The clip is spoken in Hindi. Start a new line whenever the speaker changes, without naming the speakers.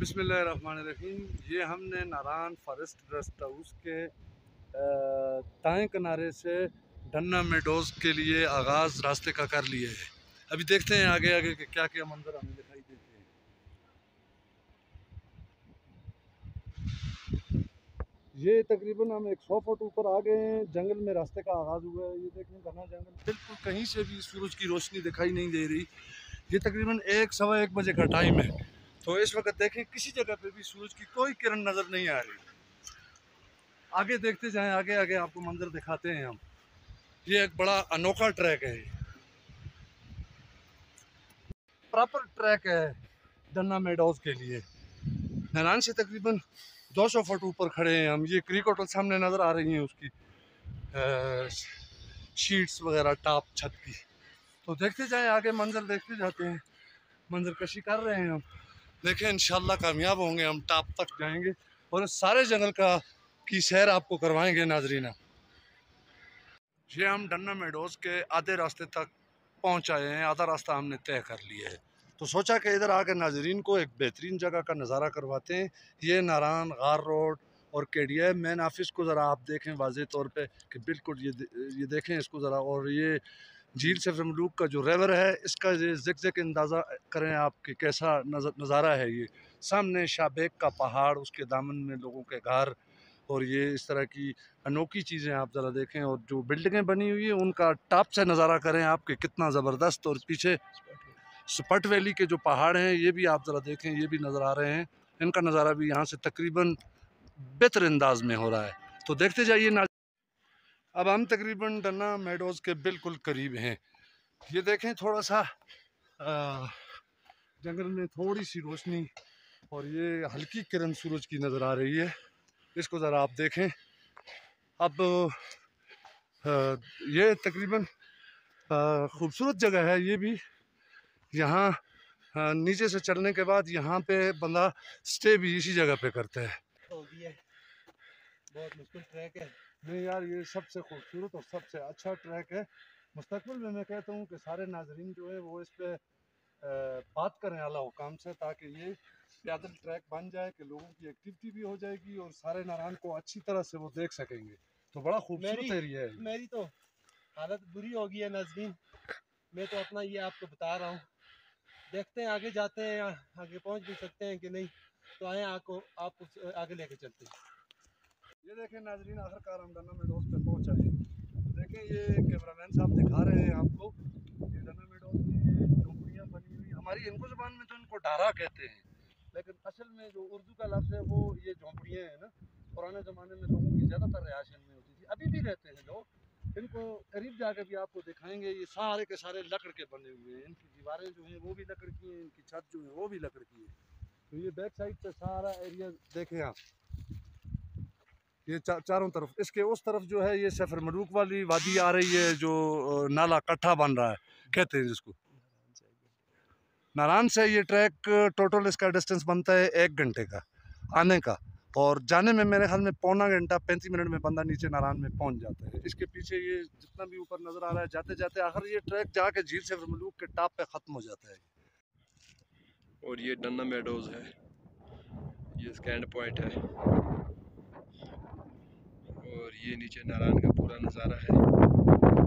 बिस्मिल्लाहिर्रहमानिर्रहीम। ये हमने नारान फॉरेस्ट रेस्ट हाउस के दाएं किनारे से डन्ना मेडोज़ के लिए आगाज़ रास्ते का कर लिए है। अभी देखते हैं आगे आगे के क्या क्या मंजर हमें दिखाई देते हैं। ये तकरीबन हम 100 फुट ऊपर आ गए हैं। जंगल में रास्ते का आगाज़ हुआ है। ये देखें घना जंगल, बिल्कुल कहीं से भी सूरज की रोशनी दिखाई नहीं दे रही। ये तकरीबन 1 सवा 1 बजे का टाइम है। तो इस वक्त देखें किसी जगह पे भी सूरज की कोई किरण नज़र नहीं आ रही। आगे देखते जाएं, आगे आगे आपको मंजर दिखाते हैं हम। ये एक बड़ा अनोखा ट्रैक है, प्रॉपर ट्रैक है डन्ना मेडोज़ के लिए। नारान से तकरीबन 200 फुट ऊपर खड़े हैं हम। ये क्रीक होटल सामने नज़र आ रही हैं, उसकी शीट्स वगैरह टॉप छत की। तो देखते जाएं आगे, मंजर देखते जाते हैं, मंजर कशी कर रहे हैं हम। देखें इंशाल्लाह कामयाब होंगे हम, टॉप तक जाएंगे और इस सारे जंगल की सैर आपको करवाएंगे नाजरीना। ये हम डन्ना मेडोज़ के आधे रास्ते तक पहुंच आए हैं, आधा रास्ता हमने तय कर लिया है। तो सोचा कि इधर आकर नाजरीन को एक बेहतरीन जगह का नज़ारा करवाते हैं। ये नारान गार रोड और केडिया मेन ऑफिस को ज़रा आप देखें वाज़े तौर पे कि बिल्कुल ये देखें इसको ज़रा। और ये झील सफर मलूक का जो रिवर है, इसका ये ज़िक अंदाज़ा करें आप कि कैसा नज़ारा है। ये सामने शाबेक का पहाड़, उसके दामन में लोगों के घर, और ये इस तरह की अनोखी चीज़ें आप ज़रा देखें। और जो बिल्डिंगें बनी हुई है उनका टॉप से नज़ारा करें आप कि कितना ज़बरदस्त। और पीछे स्पट वैली के जो पहाड़ हैं ये भी आप ज़रा देखें, ये भी नज़र आ रहे हैं। इनका नज़ारा भी यहाँ से तकरीबन बेहतर अंदाज में हो रहा है। तो देखते जाइए ना। अब हम तकरीबन डन्ना मेडोज़ के बिल्कुल करीब हैं। ये देखें थोड़ा सा जंगल में थोड़ी सी रोशनी और ये हल्की किरण सूरज की नज़र आ रही है। इसको ज़रा आप देखें। अब ये तकरीबन खूबसूरत जगह है ये भी। यहाँ नीचे से चलने के बाद यहाँ पे बंदा स्टे भी इसी जगह पे करता है।
बहुत मुश्किल ट्रैक है।
नहीं यार, ये सबसे खूबसूरत और सबसे अच्छा ट्रैक है। मुस्तकबिल में मैं कहता हूँ कि सारे नाजरीन जो है वो इस पे बात करें आला हुकाम से, ताकि ये पैदल ट्रैक बन जाए कि लोगों की एक्टिविटी भी हो जाएगी और सारे नारायण को अच्छी तरह से वो देख सकेंगे। तो बड़ा खूबसूरत एरिया है।
मेरी तो हालत बुरी हो गई है नाज़रीन, मैं तो अपना ये आपको बता रहा हूँ। देखते हैं आगे जाते हैं, आगे पहुँच भी सकते हैं कि नहीं। तो आए आपको आगे लेके चलते हैं।
ये देखें नाजरीन, आखिरकार हम डन्ना मेडोज़ पे पहुँच आए। देखें ये कैमरामैन साहब दिखा रहे हैं आपको, ये डन्ना मेडोज़ की ये झोंपड़ियाँ बनी हुई। हमारी इनको ज़ुबान में तो इनको डारा कहते हैं, लेकिन असल में जो उर्दू का लफ्ज़ है वो ये झोंपड़ियाँ हैं ना। पुराने ज़माने में लोगों की ज़्यादातर रिहाइश इनमें होती थी, अभी भी रहते हैं लोग। इनको करीब जाकर भी आपको दिखाएंगे। ये सारे के सारे लकड़ के बने हुए हैं। इनकी दीवारें जो हैं वो भी लकड़ की हैं, इनकी छत जो है वो भी लकड़ की है। तो ये बैक साइड पे सारा एरिया देखें आप, ये चारों तरफ। इसके उस तरफ जो है ये सफर मलूक वाली वादी आ रही है, जो नाला कट्ठा बन रहा है कहते हैं जिसको। नारान से ये ट्रैक टोटल इसका डिस्टेंस बनता है 1 घंटे का आने का, और जाने में मेरे ख्याल में पौना घंटा 35 मिनट में बंदा नीचे नारान में पहुंच जाता है। इसके पीछे ये जितना भी ऊपर नज़र आ रहा है, जाते जाते आखिर ये ट्रैक जाके झील सफर मलूक के टॉप पे ख़त्म हो जाता है।
और ये डन्ना मेडोज़ है, ये स्कैंड पॉइंट है, और ये नीचे नारायण का पूरा नज़ारा है।